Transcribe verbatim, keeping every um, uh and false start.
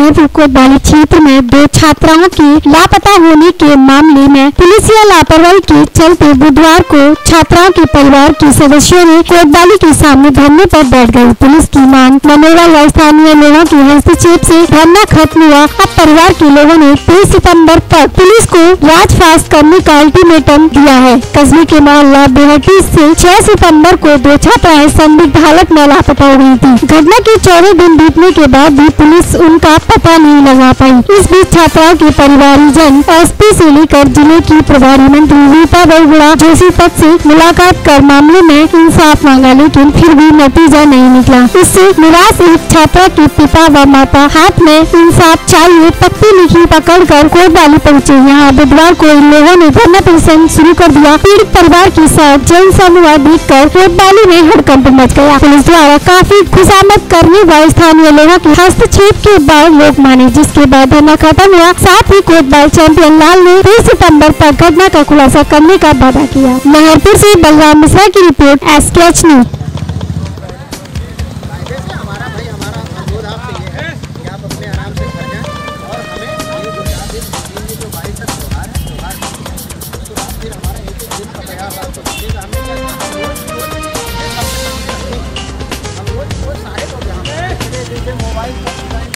महरपुर कोतवाली क्षेत्र में दो छात्राओं के लापता होने के मामले में पुलिस लापरवाही के चलते बुधवार को छात्राओं के परिवार के सदस्यों ने कोतवाली के सामने धरने पर बैठ गए। पुलिस की मांग मनोरल व स्थानीय लोगों के हस्तक्षेप से धरना खत्म हुआ। अब परिवार के लोगों ने तेईस सितम्बर तक पुलिस को राजफास्ट करने का अल्टीमेटम दिया है। कस्बे के मोहल्ला बेहटी से छह सितम्बर को दो छात्राएं संदिग्ध हालत में लापता हो गई थी। घटना के चौदह दिन बीतने के बाद भी पुलिस उनका पता नहीं लगा पाई। इस बीच छात्राओं के परिवारजन एसपी से लेकर जिले की प्रभारी मंत्री रीता बहुगुणा जोशी तक से मुलाकात कर मामले में इंसाफ मांगा, लेकिन फिर भी नतीजा नहीं निकला। इससे निराश एक छात्रा के पिता व माता हाथ में इंसाफ चाहिए तख्ती लिखी पकड़ कर कोतवाली पहुँचे। यहाँ बुधवार को इन लोगों ने धरना प्रदर्शन शुरू कर दिया। पीड़ित परिवार के साथ जन समूह देख कर कोतवाली में हड़कंप मच गया। पुलिस द्वारा काफी खुशामद करने व स्थानीय लोगों के हस्तक्षेप के बाद लोग माने, जिसके बाद धरना खत्म हुआ। साथ ही कोतवाल चैंपियन लाल ने तेईस सितम्बर तक घटना का खुलासा करने का वादा किया। महरपुर से बलराम मिश्रा की रिपोर्ट, एस के एच न्यूज।